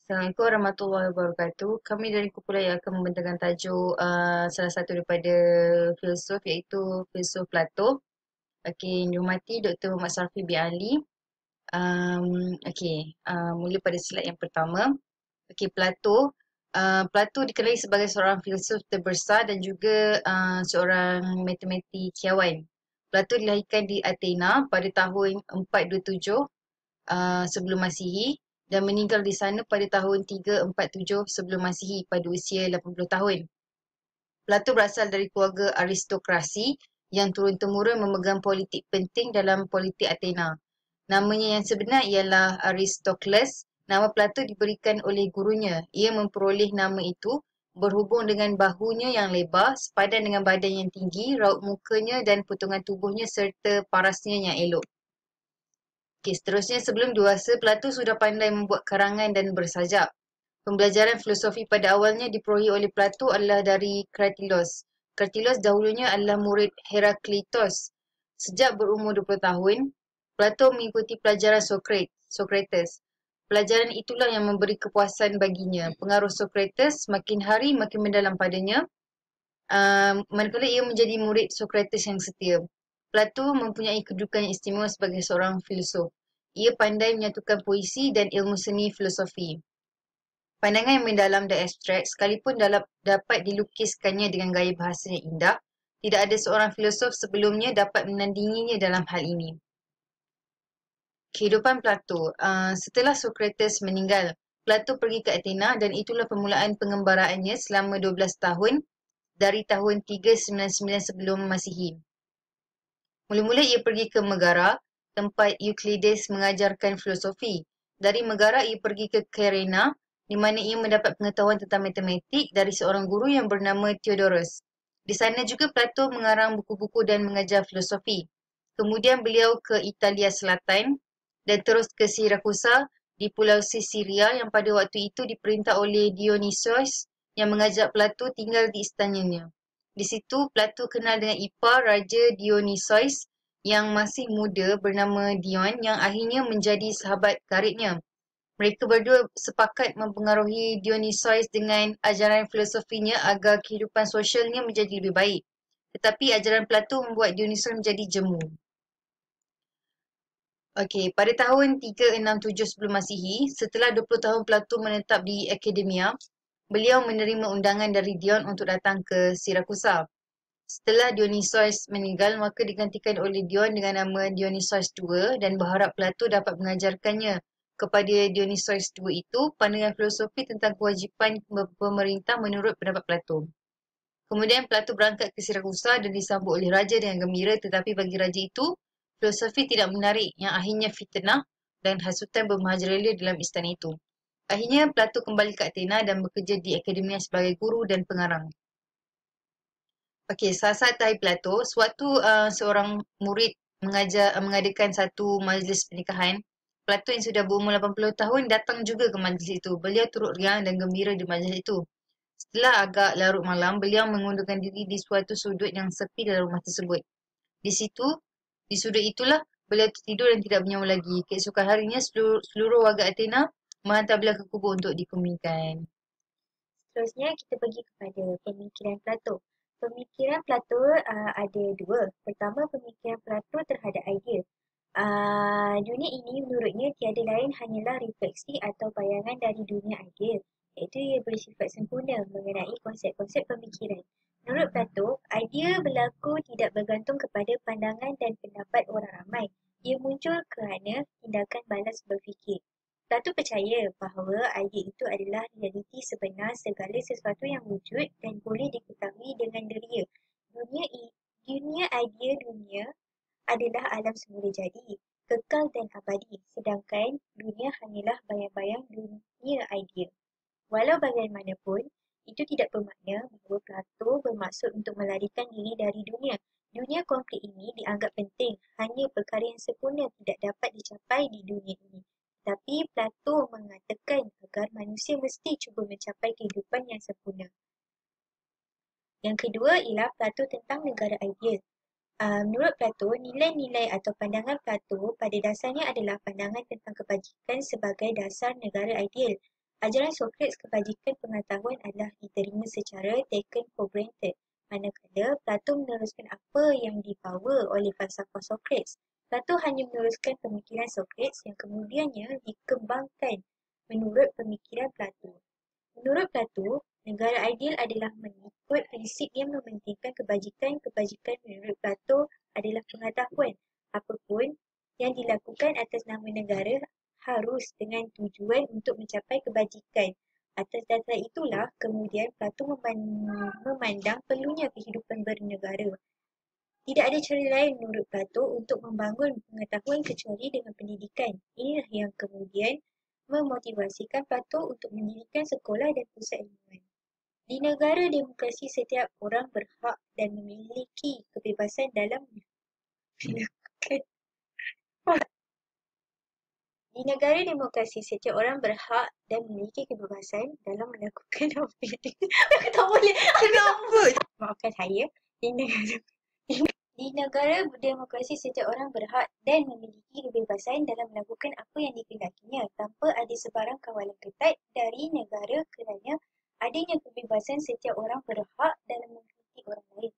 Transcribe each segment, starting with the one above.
Assalamualaikum warahmatullahi wabarakatuh. Kami dari Kumpulan akan membentangkan tajuk salah satu daripada filsuf iaitu filsuf Plato. Okey, yang dihormati Dr. Muhammad Sarfi bin Ali. Mula pada slide yang pertama. Okey, Plato. Plato dikenali sebagai seorang filsuf terbesar dan juga seorang matematikawan. Plato dilahirkan di Athena pada tahun 427 sebelum Masihi dan meninggal di sana pada tahun 347 sebelum Masihi pada usia 80 tahun. Plato berasal dari keluarga aristokrasi yang turun-temurun memegang politik penting dalam politik Athena. Namanya yang sebenar ialah Aristocles. Nama Plato diberikan oleh gurunya. Ia memperoleh nama itu berhubung dengan bahunya yang lebar, sepadan dengan badan yang tinggi, raut mukanya dan potongan tubuhnya serta parasnya yang elok. Okey, seterusnya sebelum dewasa, Plato sudah pandai membuat karangan dan bersajak. Pembelajaran filosofi pada awalnya diperolehi oleh Plato adalah dari Kratilos. Kratilos dahulunya adalah murid Heraklitos. Sejak berumur 20 tahun, Plato mengikuti pelajaran Socrates. Pelajaran itulah yang memberi kepuasan baginya. Pengaruh Socrates makin hari makin mendalam padanya. Manakala ia menjadi murid Socrates yang setia. Plato mempunyai kedudukan yang istimewa sebagai seorang filsuf. Ia pandai menyatukan puisi dan ilmu seni filosofi. Pandangan yang mendalam dan abstrak sekalipun dapat dilukiskannya dengan gaya bahasa yang indah, tidak ada seorang filosof sebelumnya dapat menandinginya dalam hal ini. Kehidupan Plato. Setelah Socrates meninggal, Plato pergi ke Athena dan itulah permulaan pengembaraannya selama 12 tahun dari tahun 399 sebelum Masihi. Mula-mula ia pergi ke Megara, tempat Euclides mengajarkan filosofi. Dari Megara ia pergi ke Kyrene, di mana ia mendapat pengetahuan tentang matematik dari seorang guru yang bernama Theodorus. Di sana juga Plato mengarang buku-buku dan mengajar filosofi. Kemudian beliau ke Italia Selatan dan terus ke Sirakusa di Pulau Sisilia yang pada waktu itu diperintah oleh Dionysius yang mengajak Plato tinggal di istananya. Di situ Plato kenal dengan ipar Raja Dionysius yang masih muda bernama Dion yang akhirnya menjadi sahabat karibnya. Mereka berdua sepakat mempengaruhi Dionysius dengan ajaran filosofinya agar kehidupan sosialnya menjadi lebih baik. Tetapi ajaran Plato membuat Dionysius menjadi jemu. Okey, pada tahun 367 sebelum Masihi, setelah 20 tahun Plato menetap di Akademia, beliau menerima undangan dari Dion untuk datang ke Sirakusa. Setelah Dionysius meninggal, maka digantikan oleh Dion dengan nama Dionysius II dan berharap Plato dapat mengajarkannya kepada Dionysius II itu pandangan filosofi tentang kewajipan pemerintah menurut pendapat Plato. Kemudian Plato berangkat ke Sirakusa dan disambut oleh raja dengan gembira, tetapi bagi raja itu, filosofi tidak menarik yang akhirnya fitnah dan hasutan bermerajalela dalam istana itu. Akhirnya Plato kembali ke Athena dan bekerja di akademia sebagai guru dan pengarang. Okey, saat-saat tahir Plato, sewaktu seorang murid mengadakan satu majlis pernikahan, Plato yang sudah berumur 80 tahun datang juga ke majlis itu. Beliau turut riang dan gembira di majlis itu. Setelah agak larut malam, beliau mengundurkan diri di suatu sudut yang sepi dalam rumah tersebut. Di sudut itulah beliau tertidur dan tidak bernyawa lagi. Keesokan harinya, seluruh warga Athena menghantar beliau ke kubur untuk dikebumikan. Seterusnya kita pergi kepada pemikiran Plato. Pemikiran Plato ada dua. Pertama, pemikiran Plato terhadap idea. Dunia ini menurutnya tiada lain hanyalah refleksi atau bayangan dari dunia idea, iaitu ia bersifat sempurna mengenai konsep-konsep pemikiran. Menurut Plato, idea berlaku tidak bergantung kepada pandangan dan pendapat orang ramai. Ia muncul kerana tindakan balas berfikir. Plato percaya bahawa idea itu adalah realiti sebenar segala sesuatu yang wujud dan boleh diketahui dengan deria. Dunia idea dunia adalah alam semula jadi, kekal dan abadi, sedangkan dunia hanyalah bayang-bayang dunia idea. Walau bagaimanapun, itu tidak bermakna bahawa Plato bermaksud untuk melarikan diri dari dunia. Dunia konkret ini dianggap penting, hanya perkara yang sempurna tidak dapat dicapai di dunia ini. Tapi Plato mengatakan agar manusia mesti cuba mencapai kehidupan yang sempurna. Yang kedua ialah Plato tentang negara ideal. Menurut Plato, nilai-nilai atau pandangan Plato pada dasarnya adalah pandangan tentang kebajikan sebagai dasar negara ideal. Ajaran Socrates kebajikan pengetahuan adalah diterima secara taken for granted, manakala Plato meneruskan apa yang dibawa oleh falsafah Socrates. Plato hanya meneruskan pemikiran Socrates yang kemudiannya dikembangkan menurut pemikiran Plato. Menurut Plato, negara ideal adalah mengikut prinsip yang mementingkan kebajikan. Kebajikan menurut Plato adalah pengetahuan. Apapun yang dilakukan atas nama negara harus dengan tujuan untuk mencapai kebajikan. Atas dasar itulah kemudian Plato memandang perlunya kehidupan bernegara. Tidak ada cara lain menurut Plato untuk membangun pengetahuan kecuali dengan pendidikan. Inilah yang kemudian memotivasikan Plato untuk mendirikan sekolah dan pusat ilmuwan. Di negara demokrasi, setiap orang berhak dan memiliki kebebasan dalam melakukan Di negara demokrasi, setiap orang berhak dan memiliki kebebasan dalam melakukan apa yang aku tak boleh. Kenapa? Maafkan saya. Di negara Di negara demokrasi, setiap orang berhak dan memiliki kebebasan dalam melakukan apa yang dikehendakinya tanpa ada sebarang kawalan ketat dari negara kerana adanya kebebasan setiap orang berhak dalam mengikuti orang lain.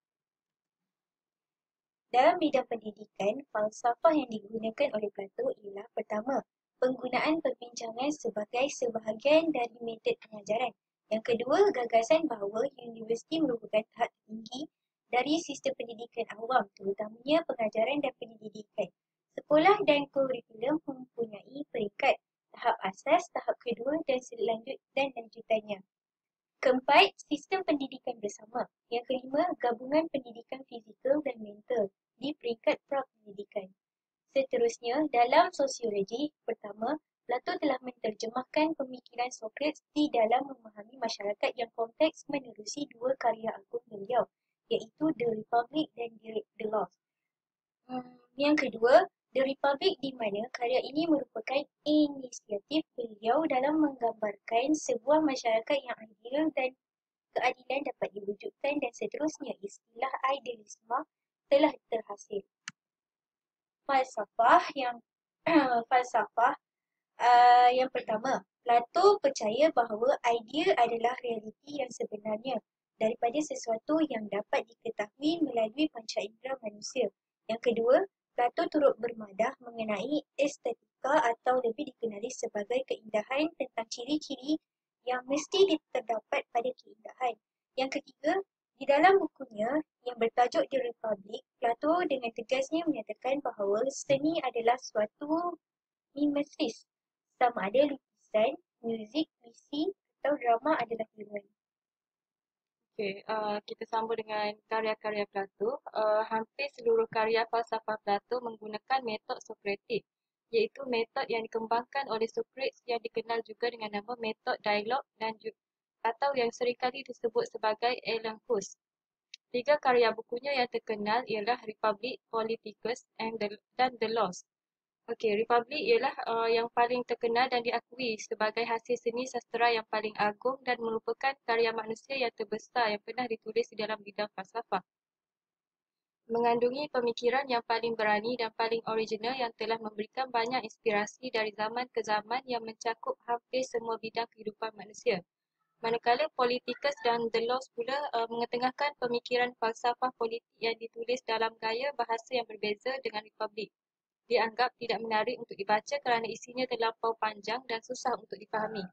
Dalam bidang pendidikan, falsafah yang digunakan oleh Plato ialah pertama, penggunaan perbincangan sebagai sebahagian dari metod pengajaran. Yang kedua, gagasan bahawa universiti merupakan tahap tinggi dari sistem pendidikan awam, terutamanya pengajaran dan pendidikan. Sekolah dan kurikulum mempunyai peringkat, tahap asas, tahap kedua dan lanjutannya. Keempat, sistem pendidikan bersama. Yang kelima, gabungan pendidikan fizikal dan mental di peringkat pra-pendidikan. Seterusnya, dalam sosiologi, pertama, Plato telah menerjemahkan pemikiran Socrates di dalam memahami masyarakat yang kompleks menerusi dua karya agung beliau, iaitu The Republic dan The Laws. Yang kedua, The Republic, di mana karya ini merupakan inisiatif beliau dalam menggambarkan sebuah masyarakat yang adil dan keadilan dapat diwujudkan, dan seterusnya istilah idealisme telah terhasil. Falsafah yang pertama, Plato percaya bahawa idea adalah realiti yang sebenarnya daripada sesuatu yang dapat diketahui melalui panca indera manusia. Yang kedua, Plato turut bermadah mengenai estetika atau lebih dikenali sebagai keindahan tentang ciri-ciri yang mesti terdapat pada keindahan. Yang ketiga, di dalam bukunya yang bertajuk The Republic, Plato dengan tegasnya menyatakan bahawa seni adalah suatu mimesis, sama ada lukisan, muzik, puisi atau drama adalah ilmuwan. Okey, kita sambung dengan karya-karya Plato. Hampir seluruh karya falsafah Plato menggunakan metod Sokratik, iaitu metod yang dikembangkan oleh Socrates yang dikenal juga dengan nama metod dialog atau yang seringkali disebut sebagai Elenchus. Tiga karya bukunya yang terkenal ialah Republic, Politicus dan The Laws. Okey, Republic ialah yang paling terkenal dan diakui sebagai hasil seni sastera yang paling agung dan merupakan karya manusia yang terbesar yang pernah ditulis di dalam bidang falsafah. Mengandungi pemikiran yang paling berani dan paling original yang telah memberikan banyak inspirasi dari zaman ke zaman yang mencakup hampir semua bidang kehidupan manusia. Manakala Politicus dan The Laws pula mengetengahkan pemikiran falsafah politik yang ditulis dalam gaya bahasa yang berbeza dengan Republic. Dianggap tidak menarik untuk dibaca kerana isinya terlampau panjang dan susah untuk difahami.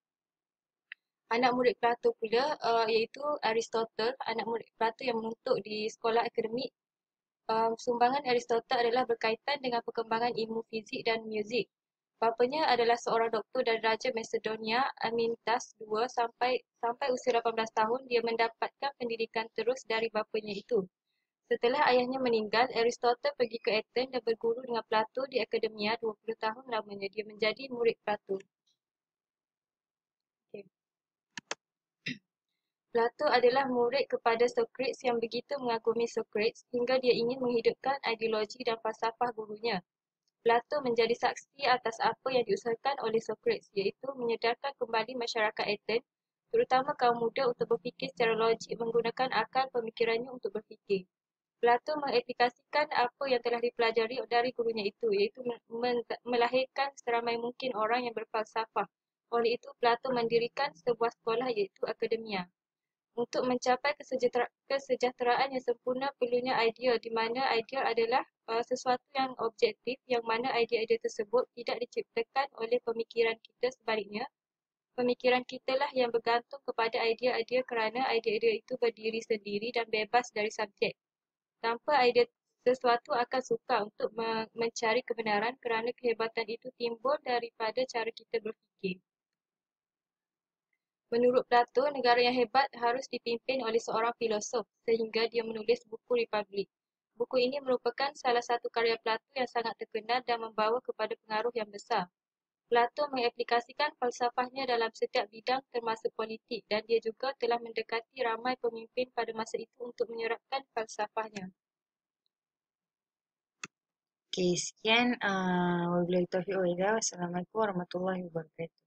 Anak murid Plato pula iaitu Aristotle, anak murid Plato yang menuntut di sekolah akademik. Sumbangan Aristotle adalah berkaitan dengan perkembangan ilmu fizik dan muzik. Bapanya adalah seorang doktor dari Raja Macedonia, Amyntas II. Sampai usia 18 tahun, dia mendapatkan pendidikan terus dari bapanya itu. Setelah ayahnya meninggal, Aristotle pergi ke Athens dan berguru dengan Plato di Akademia 20 tahun lamanya. Dia menjadi murid Plato. Okay. Plato adalah murid kepada Socrates yang begitu mengagumi Socrates hingga dia ingin menghidupkan ideologi dan falsafah gurunya. Plato menjadi saksi atas apa yang diusahakan oleh Socrates, iaitu menyedarkan kembali masyarakat Athens, terutama kaum muda, untuk berfikir secara logik menggunakan akal pemikirannya untuk berfikir. Plato mengaplikasikan apa yang telah dipelajari dari gurunya itu, iaitu melahirkan seramai mungkin orang yang berfalsafah, Oleh itu, Plato mendirikan sebuah sekolah iaitu akademia. Untuk mencapai kesejahteraan yang sempurna perlunya ideal di mana ideal adalah sesuatu yang objektif yang mana idea-idea tersebut tidak diciptakan oleh pemikiran kita, sebaliknya pemikiran kita lah yang bergantung kepada idea-idea kerana idea-idea itu berdiri sendiri dan bebas dari subjek. Tanpa idea sesuatu akan sukar untuk mencari kebenaran kerana kehebatan itu timbul daripada cara kita berfikir. Menurut Plato, negara yang hebat harus dipimpin oleh seorang filosof sehingga dia menulis buku Republik. Buku ini merupakan salah satu karya Plato yang sangat terkenal dan membawa kepada pengaruh yang besar. Plato mengaplikasikan falsafahnya dalam setiap bidang termasuk politik dan dia juga telah mendekati ramai pemimpin pada masa itu untuk menyerapkan falsafahnya. Okey, sekian. Wabillahi taufiq wal hidayah. Wassalamualaikum warahmatullahi wabarakatuh.